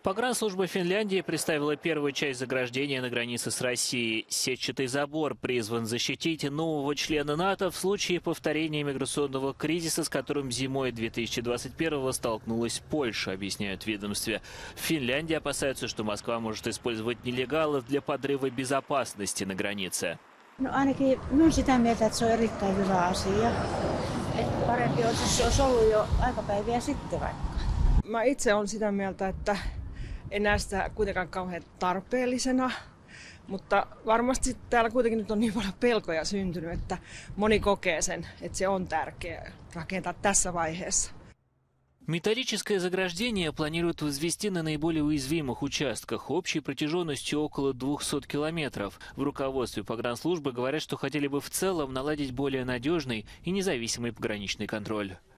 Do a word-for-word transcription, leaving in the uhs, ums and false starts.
Погранслужба Финляндии представила первую часть заграждения на границе с Россией. Сетчатый забор призван защитить нового члена НАТО в случае повторения миграционного кризиса, с которым зимой две тысячи двадцать первого столкнулась Польша, объясняют в ведомстве. В Финляндии опасаются, что Москва может использовать нелегалов для подрыва безопасности на границе. No ainakin minun sitä mieltä, että se on erittäin hyvä asia. Et parempi olisi, jos se olisi ollut jo aikapäiviä sitten vaikka. Mä itse olen sitä mieltä, että en näe sitä kuitenkaan kauhean tarpeellisena, mutta varmasti täällä kuitenkin nyt on niin paljon pelkoja syntynyt, että moni kokee sen, että se on tärkeää rakentaa tässä vaiheessa. Металлическое заграждение планируют возвести на наиболее уязвимых участках общей протяженностью около двухсот километров. В руководстве погранслужбы говорят, что хотели бы в целом наладить более надежный и независимый пограничный контроль.